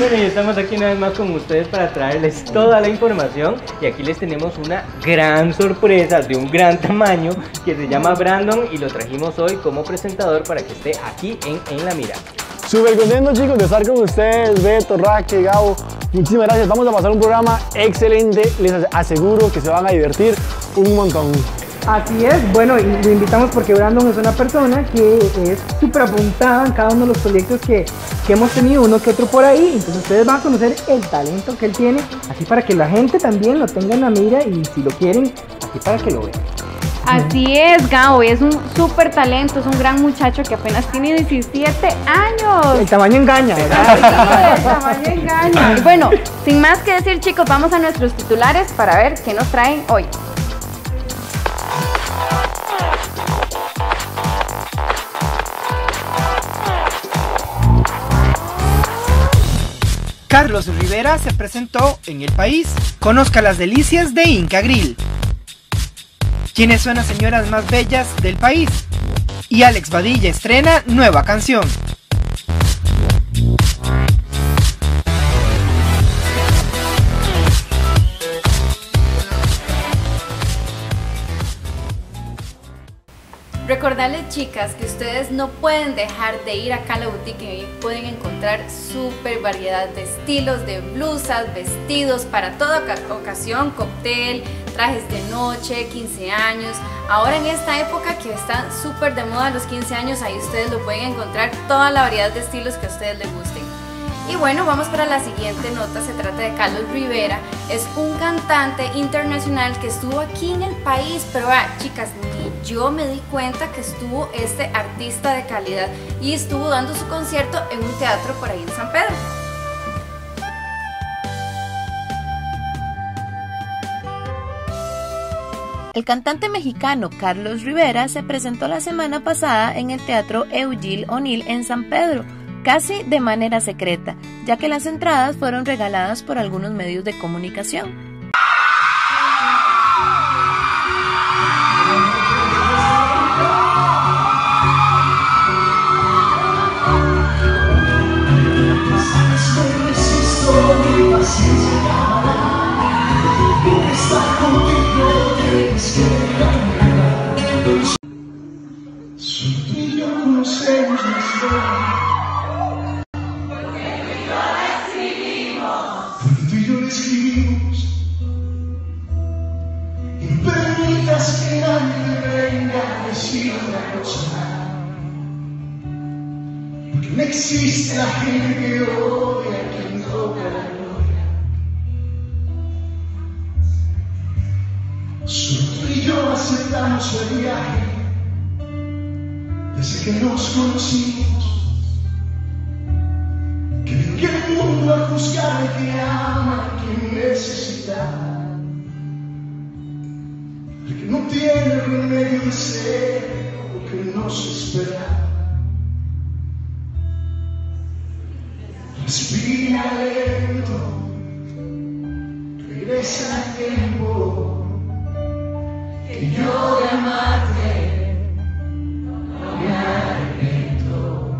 Bueno, y estamos aquí una vez más con ustedes para traerles toda la información y aquí les tenemos una gran sorpresa de un gran tamaño que se llama Brandon y lo trajimos hoy como presentador para que esté aquí en La Mira. Súper contento, chicos, de estar con ustedes, Beto, Raque, Gabo. Muchísimas gracias, vamos a pasar un programa excelente, les aseguro que se van a divertir un montón. Así es, bueno, y lo invitamos porque Brandon es una persona que es súper apuntada en cada uno de los proyectos que hemos tenido, uno que otro por ahí, entonces ustedes van a conocer el talento que él tiene, así para que la gente también lo tenga en la mira y si lo quieren, así para que lo vean. Así es, Gabo, es un súper talento, es un gran muchacho que apenas tiene 17 años. El tamaño engaña, ¿verdad? Sí, el tamaño engaña. Y bueno, sin más que decir, chicos, vamos a nuestros titulares para ver qué nos traen hoy. Carlos Rivera se presentó en el país. Conozca las delicias de Inca Grill. ¿Quiénes son las señoras más bellas del país? Y Alex Badilla estrena nueva canción. Recordarles, chicas, que ustedes no pueden dejar de ir acá a la boutique y ahí pueden encontrar súper variedad de estilos, de blusas, vestidos para toda ocasión, cóctel, trajes de noche, 15 años. Ahora en esta época que están súper de moda los 15 años, ahí ustedes lo pueden encontrar toda la variedad de estilos que a ustedes les gusten. Y bueno, vamos para la siguiente nota, se trata de Carlos Rivera, es un cantante internacional que estuvo aquí en el país, pero chicas, ni yo me di cuenta que estuvo este artista de calidad y estuvo dando su concierto en un teatro por ahí en San Pedro. El cantante mexicano Carlos Rivera se presentó la semana pasada en el Teatro Eugene O'Neill en San Pedro, casi de manera secreta, ya que las entradas fueron regaladas por algunos medios de comunicación. Que nadie venga a decir una cosa, porque no existe la gente que odia a quien toca la gloria. Solo tú y yo aceptamos el viaje desde que nos conocimos, que venga el mundo a juzgar al que ama, a quien necesita. El que no tiene remedio de ser lo que nos espera. Respira lento, regresa al tiempo, que yo de amarte no me arrepiento.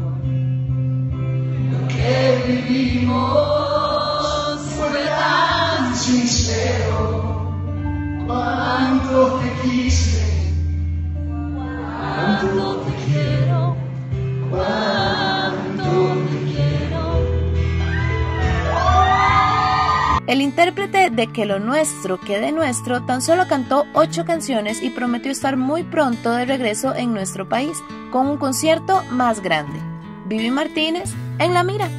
Lo que vivimos fue tan sincero. Cuánto te quise, cuánto te quiero, cuánto te quiero. El intérprete de Que lo nuestro quede nuestro tan solo cantó 8 canciones y prometió estar muy pronto de regreso en nuestro país con un concierto más grande. Vivi Martínez en La Mira.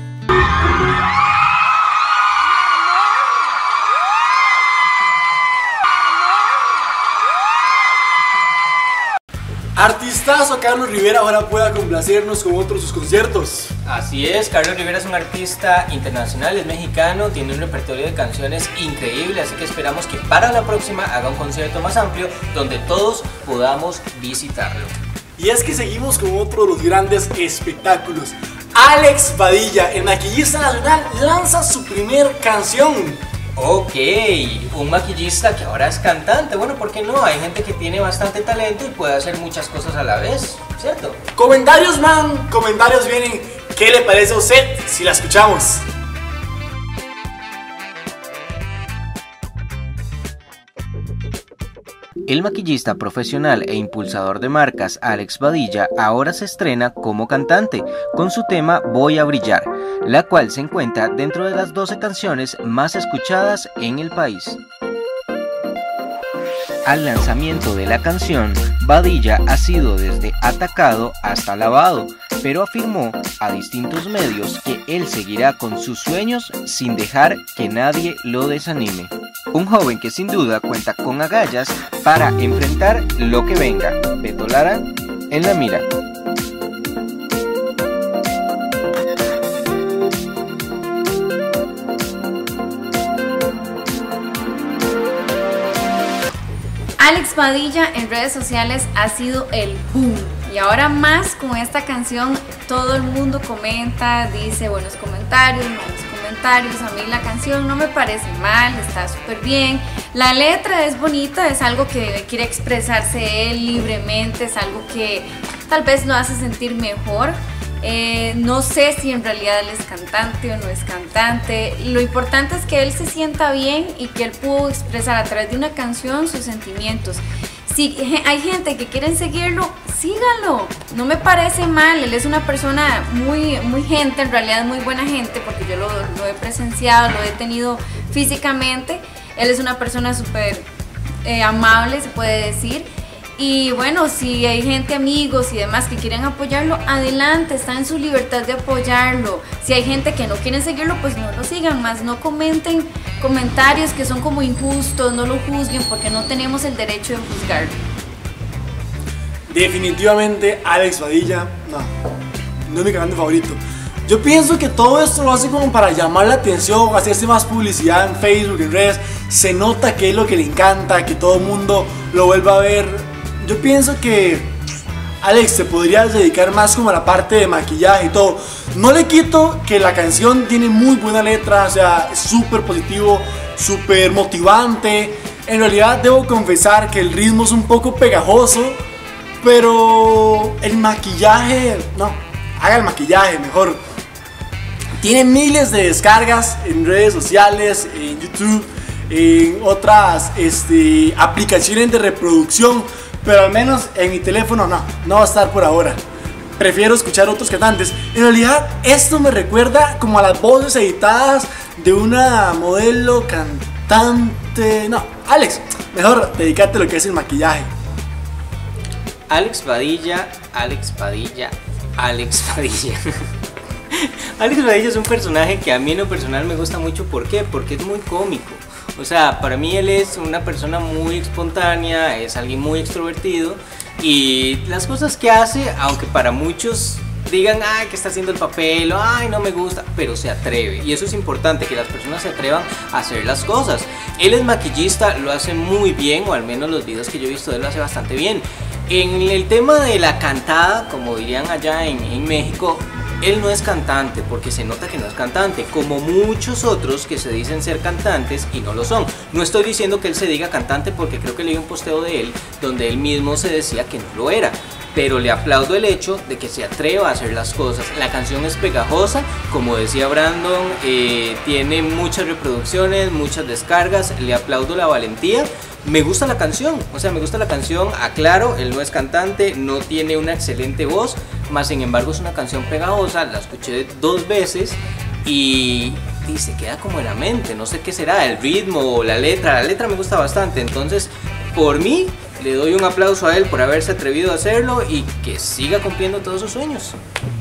Artistazo Carlos Rivera ahora pueda complacernos con otros sus conciertos. Así es, Carlos Rivera es un artista internacional, es mexicano, tiene un repertorio de canciones increíble, así que esperamos que para la próxima haga un concierto más amplio donde todos podamos visitarlo. Y es que seguimos con otro de los grandes espectáculos. Alex Badilla, el maquillista nacional, lanza su primer canción. Ok, un maquillista que ahora es cantante. Bueno, ¿por qué no? Hay gente que tiene bastante talento y puede hacer muchas cosas a la vez, ¿cierto? Comentarios, man, comentarios vienen. ¿Qué le parece a usted si la escuchamos? El maquillista profesional e impulsador de marcas Alex Badilla ahora se estrena como cantante con su tema Voy a brillar, la cual se encuentra dentro de las 12 canciones más escuchadas en el país. Al lanzamiento de la canción, Badilla ha sido desde atacado hasta alabado, pero afirmó a distintos medios que él seguirá con sus sueños sin dejar que nadie lo desanime. Un joven que sin duda cuenta con agallas para enfrentar lo que venga. Beto Lara en la mira. Alex Badilla en redes sociales ha sido el boom. Y ahora más con esta canción, todo el mundo comenta, dice buenos comentarios, malos comentarios. A mí la canción no me parece mal, está súper bien. La letra es bonita, es algo que quiere expresarse él libremente, es algo que tal vez lo hace sentir mejor. No sé si en realidad él es cantante o no es cantante. Lo importante es que él se sienta bien y que él pudo expresar a través de una canción sus sentimientos. Si hay gente que quieren seguirlo, síganlo, no me parece mal. Él es una persona muy gente, en realidad muy buena gente, porque yo lo he presenciado, lo he tenido físicamente. Él es una persona súper amable, se puede decir. Y bueno, si hay gente, amigos y demás que quieren apoyarlo, adelante, está en su libertad de apoyarlo. Si hay gente que no quiere seguirlo, pues no lo sigan, más no comenten comentarios que son como injustos, no lo juzguen porque no tenemos el derecho de juzgarlo. Definitivamente Alex Badilla, no es mi cantante favorito. Yo pienso que todo esto lo hace como para llamar la atención, hacerse más publicidad en Facebook, en redes. Se nota que es lo que le encanta, que todo el mundo lo vuelva a ver. Yo pienso que Alex se podría dedicar más como a la parte de maquillaje y todo. No le quito que la canción tiene muy buena letra, o sea, es súper positivo, súper motivante. En realidad debo confesar que el ritmo es un poco pegajoso, pero el maquillaje, no, haga el maquillaje mejor. Tiene miles de descargas en redes sociales, en YouTube, en otras aplicaciones de reproducción. Pero al menos en mi teléfono no va a estar por ahora. Prefiero escuchar otros cantantes. En realidad esto me recuerda como a las voces editadas de una modelo cantante. No, Alex, mejor dedícate a lo que es el maquillaje. Alex Badilla. Alex Badilla es un personaje que a mí en lo personal me gusta mucho. ¿Por qué? Porque es muy cómico. O sea, para mí él es una persona muy espontánea, es alguien muy extrovertido y las cosas que hace, aunque para muchos digan, ay, que está haciendo el papel, o ay, no me gusta, pero se atreve. Y eso es importante, que las personas se atrevan a hacer las cosas. Él es maquillista, lo hace muy bien, o al menos los videos que yo he visto de él lo hace bastante bien. En el tema de la cantada, como dirían allá en México, él no es cantante, porque se nota que no es cantante, como muchos otros que se dicen ser cantantes y no lo son. No estoy diciendo que él se diga cantante, porque creo que leí un posteo de él donde él mismo se decía que no lo era, pero le aplaudo el hecho de que se atreva a hacer las cosas. La canción es pegajosa, como decía Brandon, tiene muchas reproducciones, muchas descargas, le aplaudo la valentía. Me gusta la canción, aclaro, él no es cantante, no tiene una excelente voz, más sin embargo es una canción pegajosa, la escuché 2 veces y se queda como en la mente, no sé qué será, el ritmo o la letra me gusta bastante, entonces por mí le doy un aplauso a él por haberse atrevido a hacerlo y que siga cumpliendo todos sus sueños.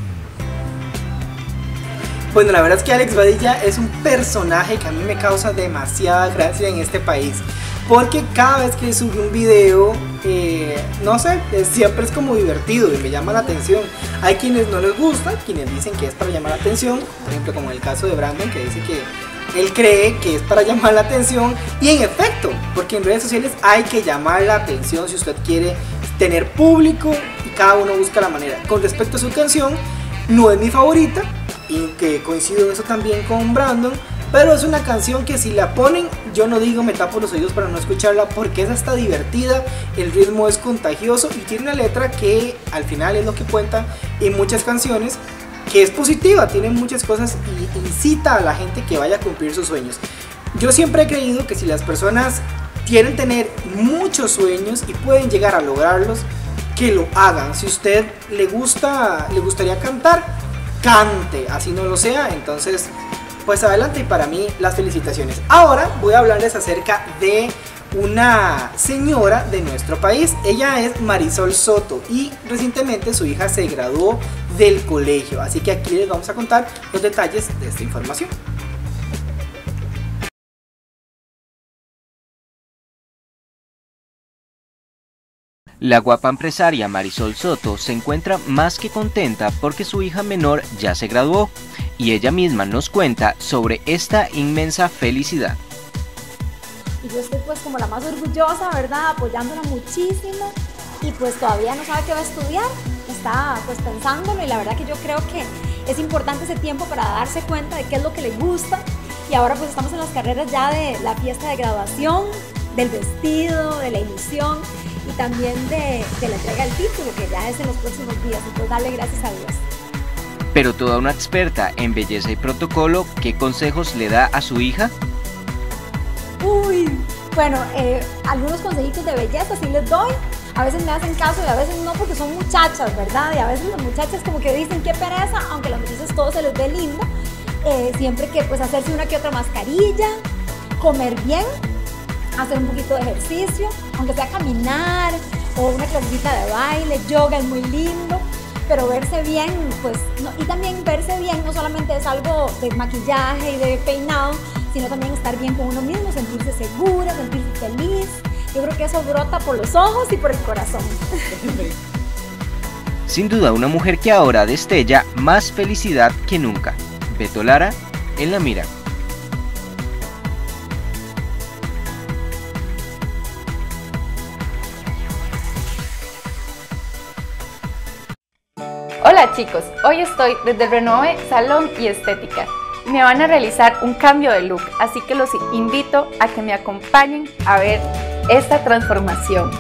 Bueno, la verdad es que Alex Badilla es un personaje que a mí me causa demasiada gracia en este país, porque cada vez que sube un video, no sé, siempre es como divertido y me llama la atención. Hay quienes no les gusta, quienes dicen que es para llamar la atención, por ejemplo como en el caso de Brandon, que dice que él cree que es para llamar la atención, y en efecto, porque en redes sociales hay que llamar la atención si usted quiere tener público y cada uno busca la manera. Con respecto a su canción, no es mi favorita, y que coincido en eso también con Brandon, pero es una canción que si la ponen, yo no digo me tapo los oídos para no escucharla, porque es hasta divertida, el ritmo es contagioso y tiene una letra que al final es lo que cuenta en muchas canciones, que es positiva, tiene muchas cosas y incita a la gente que vaya a cumplir sus sueños. Yo siempre he creído que si las personas quieren tener muchos sueños y pueden llegar a lograrlos, que lo hagan. Si usted le gustaría cantar, cante, así no lo sea, entonces pues adelante, y para mí las felicitaciones. Ahora voy a hablarles acerca de una señora de nuestro país. Ella es Marisol Soto y recientemente su hija se graduó del colegio, así que aquí les vamos a contar los detalles de esta información. La guapa empresaria Marisol Soto se encuentra más que contenta porque su hija menor ya se graduó y ella misma nos cuenta sobre esta inmensa felicidad. Y yo estoy pues como la más orgullosa, ¿verdad? Apoyándola muchísimo y pues todavía no sabe qué va a estudiar, está pues pensándolo, y la verdad que yo creo que es importante ese tiempo para darse cuenta de qué es lo que le gusta. Y ahora pues estamos en las carreras ya de la fiesta de graduación, del vestido, de la ilusión y también de la entrega del título, que ya es en los próximos días, entonces darle gracias a Dios. Pero toda una experta en belleza y protocolo, ¿qué consejos le da a su hija? Uy, bueno, algunos consejitos de belleza sí les doy. A veces me hacen caso y a veces no, porque son muchachas, ¿verdad? Y a veces las muchachas como que dicen qué pereza, aunque a las muchachas todo se les ve lindo. Siempre que pues hacerse una que otra mascarilla, comer bien, hacer un poquito de ejercicio, aunque sea caminar o una clasecita de baile, yoga es muy lindo, pero verse bien, pues, no, y también verse bien no solamente es algo de maquillaje y de peinado, sino también estar bien con uno mismo, sentirse segura, sentirse feliz. Yo creo que eso brota por los ojos y por el corazón. Sin duda una mujer que ahora destella más felicidad que nunca. Beto Lara en La Mira. Hola chicos, hoy estoy desde Renove Salón y Estética. Me van a realizar un cambio de look, así que los invito a que me acompañen a ver esta transformación.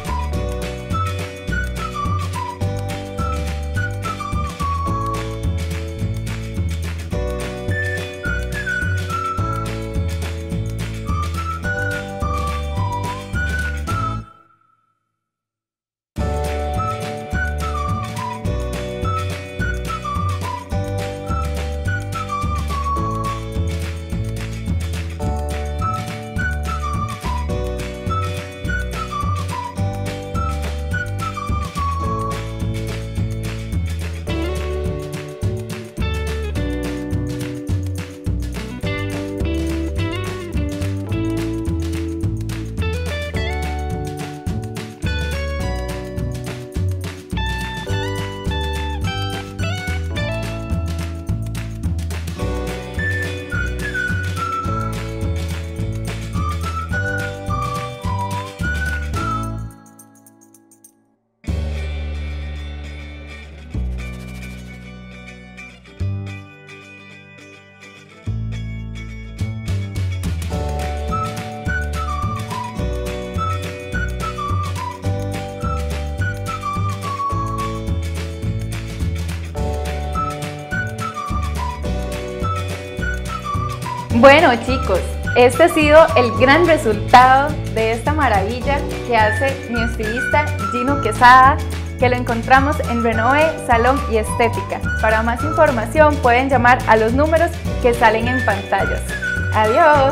Bueno chicos, este ha sido el gran resultado de esta maravilla que hace mi estilista Gino Quesada, que lo encontramos en Renove Salón y Estética. Para más información pueden llamar a los números que salen en pantallas. ¡Adiós!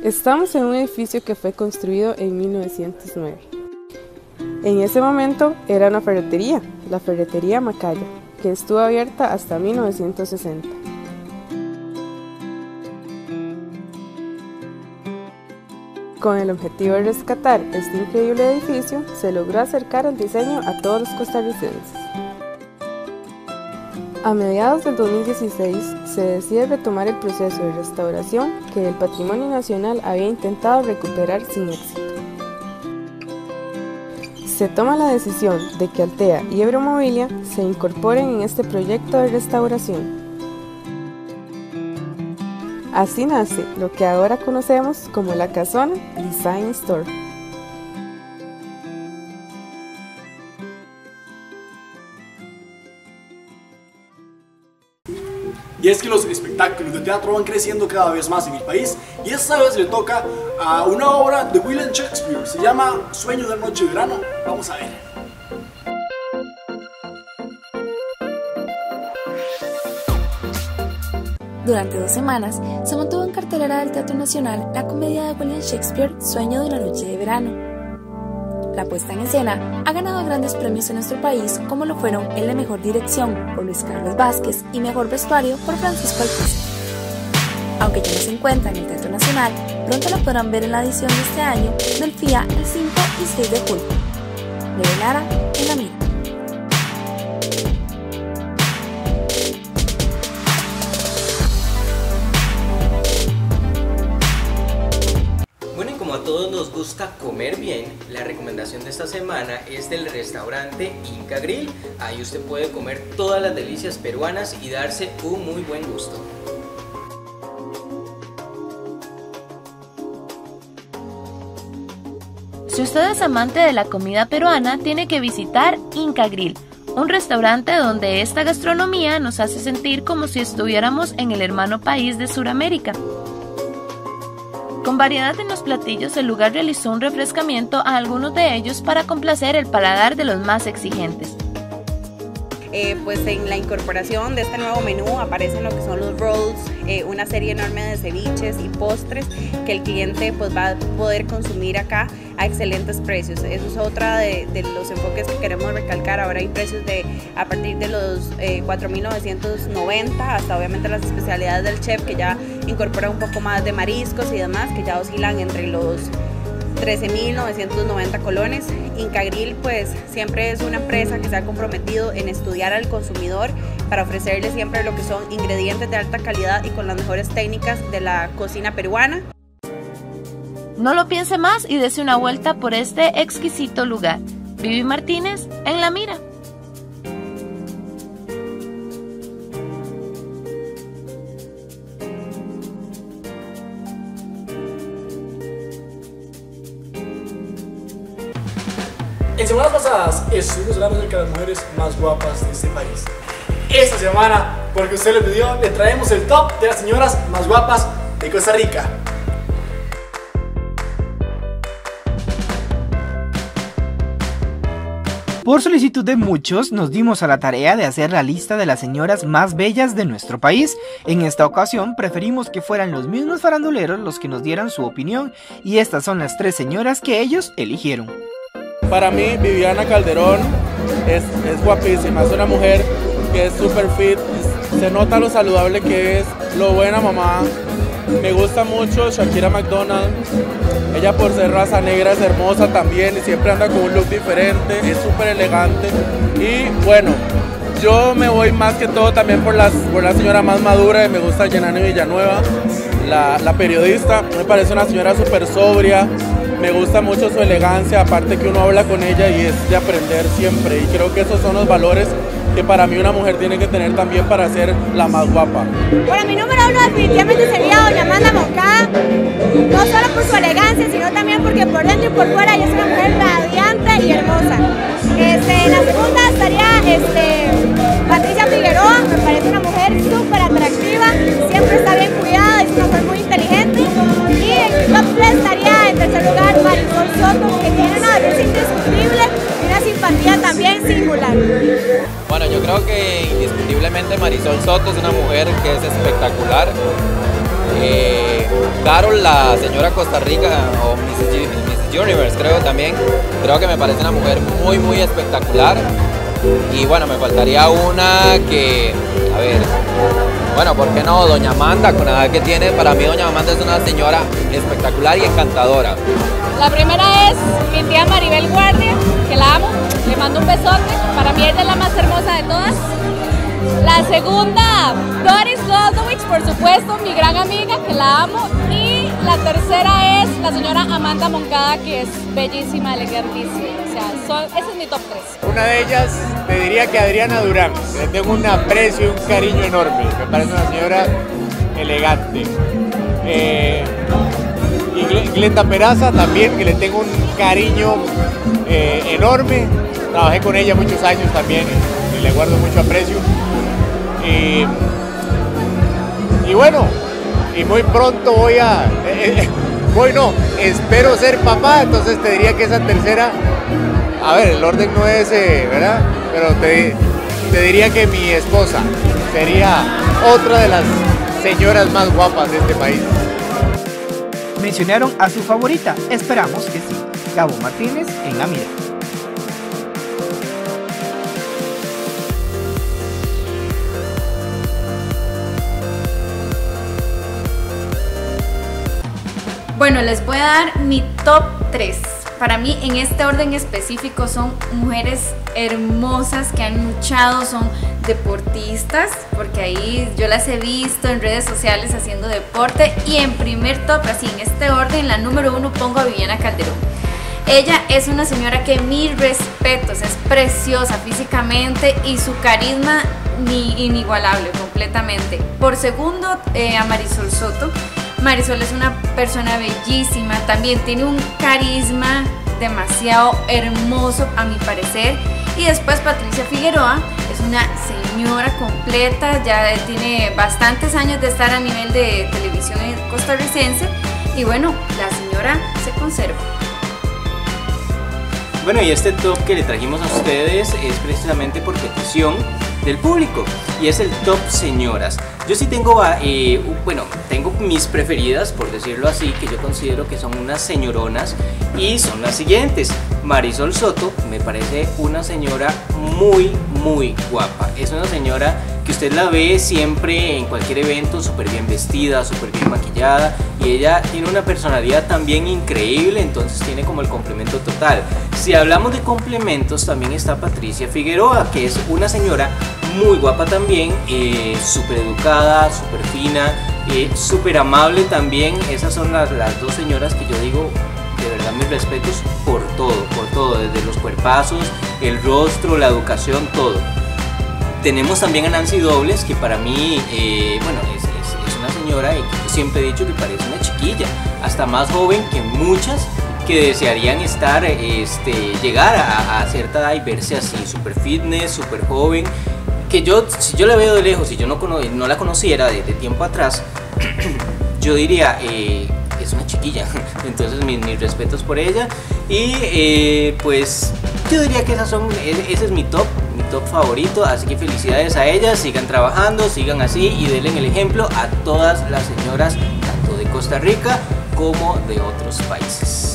Estamos en un edificio que fue construido en 1909. En ese momento era una ferretería, la ferretería Macaya, que estuvo abierta hasta 1960. Con el objetivo de rescatar este increíble edificio, se logró acercar el diseño a todos los costarricenses. A mediados del 2016 se decide retomar el proceso de restauración que el Patrimonio Nacional había intentado recuperar sin éxito. Se toma la decisión de que Altea y Ebromobilia se incorporen en este proyecto de restauración. Así nace lo que ahora conocemos como La Casona Design Store. Y es que los espectáculos de teatro van creciendo cada vez más en el país y esta vez le toca a una obra de William Shakespeare, se llama Sueño de noche de verano. Vamos a ver. Durante 2 semanas se mantuvo en cartelera del Teatro Nacional la comedia de William Shakespeare Sueño de una noche de verano. La puesta en escena ha ganado grandes premios en nuestro país, como lo fueron el de Mejor Dirección por Luis Carlos Vázquez y Mejor Vestuario por Francisco Alpiza. Aunque ya no se encuentra en el Teatro Nacional, pronto la podrán ver en la edición de este año del FIA el 5 y 6 de julio. Leve Lara, en La Mira. Como a todos nos gusta comer bien, la recomendación de esta semana es del restaurante Inca Grill. Ahí usted puede comer todas las delicias peruanas y darse un muy buen gusto. Si usted es amante de la comida peruana, tiene que visitar Inca Grill, un restaurante donde esta gastronomía nos hace sentir como si estuviéramos en el hermano país de Sudamérica. Con variedad en los platillos, el lugar realizó un refrescamiento a algunos de ellos para complacer el paladar de los más exigentes. Pues en la incorporación de este nuevo menú aparecen lo que son los rolls, una serie enorme de ceviches y postres que el cliente pues va a poder consumir acá a excelentes precios. Eso es otra de los enfoques que queremos recalcar. Ahora hay precios a partir de los 4.990 hasta obviamente las especialidades del chef, que ya incorpora un poco más de mariscos y demás, que ya oscilan entre los 13.990 colones. Inca Grill pues siempre es una empresa que se ha comprometido en estudiar al consumidor para ofrecerle siempre lo que son ingredientes de alta calidad y con las mejores técnicas de la cocina peruana. No lo piense más y dese una vuelta por este exquisito lugar. Vivi Martínez, en La Mira. En semanas pasadas estuvimos hablando acerca de las mujeres más guapas de este país. Esta semana, porque usted lo pidió, le traemos el top de las señoras más guapas de Costa Rica. Por solicitud de muchos, nos dimos a la tarea de hacer la lista de las señoras más bellas de nuestro país. En esta ocasión, preferimos que fueran los mismos faranduleros los que nos dieran su opinión, y estas son las 3 señoras que ellos eligieron. Para mí, Viviana Calderón es guapísima, es una mujer que es super fit, se nota lo saludable que es, lo buena mamá. Me gusta mucho Shakira McDonald, ella por ser raza negra es hermosa también y siempre anda con un look diferente, es súper elegante. Y bueno, yo me voy más que todo también por la señora más madura, y me gusta Yanani Villanueva, la periodista. Me parece una señora súper sobria. Me gusta mucho su elegancia, aparte que uno habla con ella y es de aprender siempre. Y creo que esos son los valores que para mí una mujer tiene que tener también para ser la más guapa. Bueno, mi número 1 definitivamente sería doña Amanda Moncada, no solo por su elegancia, sino también porque por dentro y por fuera ella es una mujer radiante y hermosa. En la segunda estaría Patricia Figueroa, me parece una mujer súper atractiva, siempre está bien cuidada, es una mujer muy inteligente. Y en top 3 estaría en tercer lugar Marisol Soto, que tiene una belleza indiscutible y una simpatía también singular. Bueno, yo creo que indiscutiblemente Marisol Soto es una mujer que es espectacular. Carol, la señora Costa Rica, o Mrs. Universe creo también, creo que me parece una mujer muy espectacular. Y bueno, me faltaría una que, a ver, bueno, ¿por qué no? Doña Amanda, con la edad que tiene, para mí Doña Amanda es una señora espectacular y encantadora. La primera es mi tía Maribel Guardia, que la amo, le mando un besote, para mí ella es la más hermosa de todas. La segunda, Doris Goldowich, por supuesto, mi gran amiga, que la amo. Y la tercera es la señora Amanda Moncada, que es bellísima, elegantísima. O sea, ese es mi top 3. Una de ellas, te diría que Adriana Durán. Le tengo un aprecio y un cariño enorme. Me parece una señora elegante. Y Glenda Peraza también, que le tengo un cariño enorme. Trabajé con ella muchos años también y le guardo mucho aprecio. Y bueno, y muy pronto espero ser papá, entonces te diría que esa tercera, a ver, el orden no es, ¿verdad? Pero te diría que mi esposa sería otra de las señoras más guapas de este país. Mencionaron a su favorita, esperamos que sí. Gabo Martínez en La Mira. Bueno, les voy a dar mi top 3. Para mí, en este orden específico, son mujeres hermosas que han luchado, son deportistas, porque ahí yo las he visto en redes sociales haciendo deporte. Y en primer top, así en este orden, la número 1 pongo a Viviana Calderón. Ella es una señora que mis respetos, es preciosa físicamente y su carisma inigualable completamente. Por segundo, a Marisol Soto. Marisol es una persona bellísima, también tiene un carisma demasiado hermoso a mi parecer. Y después Patricia Figueroa es una señora completa, ya tiene bastantes años de estar a nivel de televisión costarricense y bueno, la señora se conserva. Bueno, y este top que le trajimos a ustedes es precisamente por petición del público y es el top señoras. Yo sí tengo, tengo mis preferidas, por decirlo así, que yo considero que son unas señoronas y son las siguientes. Marisol Soto me parece una señora muy guapa. Es una señora que usted la ve siempre en cualquier evento súper bien vestida, súper bien maquillada y ella tiene una personalidad también increíble, entonces tiene como el complemento total. Si hablamos de complementos, también está Patricia Figueroa, que es una señora muy guapa también, súper educada, súper fina, súper amable también. Esas son las dos señoras que yo digo, de verdad mis respetos por todo, desde los cuerpazos, el rostro, la educación, todo. Tenemos también a Nancy Dobles, que para mí, es una señora y yo siempre he dicho que parece una chiquilla, hasta más joven que muchas que desearían llegar a cierta edad y verse así, súper fitness, súper joven. Que si yo la veo de lejos y yo no la conociera de tiempo atrás, yo diría, es una chiquilla. Entonces mis respetos por ella y pues yo diría que ese es mi top favorito, así que felicidades a ellas, sigan trabajando, sigan así y denle el ejemplo a todas las señoras tanto de Costa Rica como de otros países.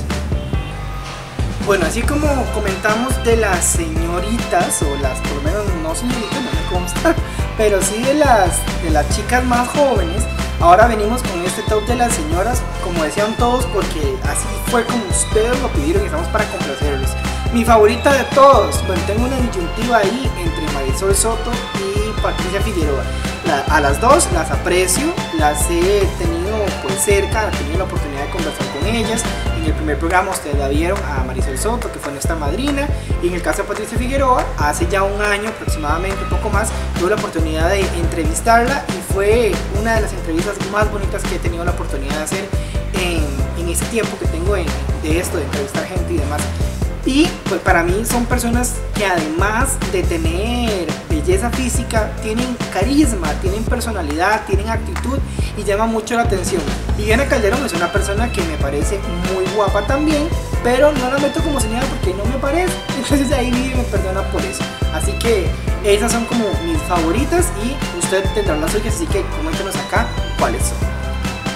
Bueno, así como comentamos de las señoritas, o las, por lo menos no señoritas, no me consta, pero sí de las chicas más jóvenes, ahora venimos con este top de las señoras, como decían todos, porque así fue como ustedes lo pidieron y estamos para complacerles. Mi favorita de todos, bueno, tengo una disyuntiva ahí entre Marisol Soto y Patricia Figueroa. A las dos las aprecio, las he tenido pues cerca, he tenido la oportunidad de conversar con ellas. En el primer programa ustedes la vieron a Marisol Soto, que fue nuestra madrina, y en el caso de Patricia Figueroa, hace ya un año aproximadamente, un poco más, tuve la oportunidad de entrevistarla y fue una de las entrevistas más bonitas que he tenido la oportunidad de hacer en ese tiempo que tengo de entrevistar gente y demás. Y pues para mí son personas que además de tener belleza física, tienen carisma, tienen personalidad, tienen actitud y llama mucho la atención. Viviana Calderón es una persona que me parece muy guapa también, pero no la meto como señora porque no me parece, entonces ahí Vivi me perdona por eso. Así que esas son como mis favoritas y usted tendrá las suyas, así que coméntenos acá cuáles son.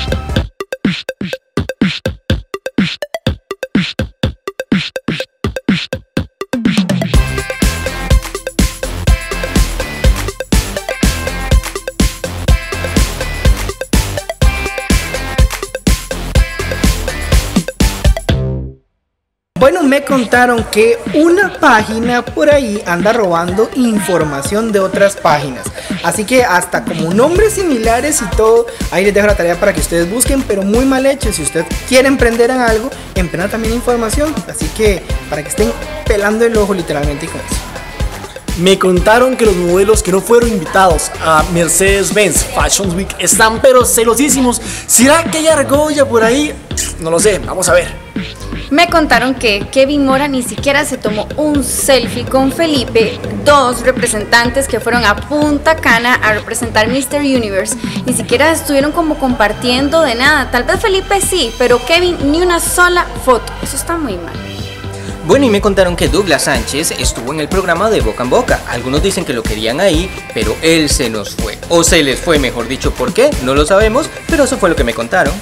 Bueno, me contaron que una página por ahí anda robando información de otras páginas. Así que hasta como nombres similares y todo, ahí les dejo la tarea para que ustedes busquen, pero muy mal hecho. Si usted quiere emprender en algo, emprenda también información. Así que para que estén pelando el ojo literalmente con eso. Me contaron que los modelos que no fueron invitados a Mercedes-Benz Fashion Week están pero celosísimos. ¿Será que hay argolla por ahí? No lo sé, vamos a ver. Me contaron que Kevin Mora ni siquiera se tomó un selfie con Felipe, dos representantes que fueron a Punta Cana a representar Mr. Universe. Ni siquiera estuvieron como compartiendo de nada. Tal vez Felipe sí, pero Kevin ni una sola foto. Eso está muy mal. Bueno, y me contaron que Douglas Sánchez estuvo en el programa de Boca en Boca. Algunos dicen que lo querían ahí, pero él se nos fue. O se les fue, mejor dicho. ¿Por qué? No lo sabemos, pero eso fue lo que me contaron.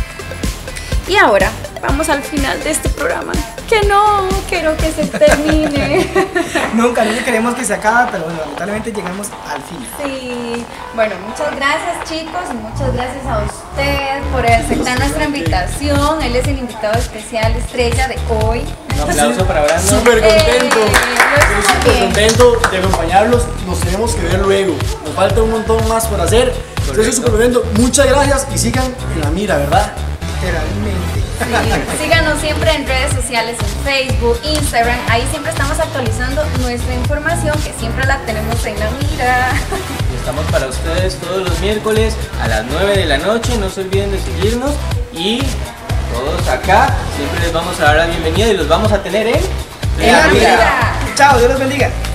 Y ahora vamos al final de este programa. Que no, quiero que se termine. Nunca queremos que se acabe, pero bueno, lamentablemente llegamos al final. Sí, bueno, muchas gracias chicos y muchas gracias a usted por aceptar nuestra invitación. Él es el invitado especial estrella de hoy. Un aplauso para Brandon. Súper contento. Estoy súper contento de acompañarlos. Nos tenemos que ver luego. Nos falta un montón más por hacer. Estoy súper contento. Muchas gracias y sigan en la mira, ¿verdad? Literalmente. Sí, síganos siempre en redes sociales, en Facebook, Instagram. Ahí siempre estamos actualizando nuestra información, que siempre la tenemos en la mira. Estamos para ustedes todos los miércoles a las 9 de la noche. No se olviden de seguirnos. Y todos acá siempre les vamos a dar la bienvenida y los vamos a tener en la mira. Chao, Dios los bendiga.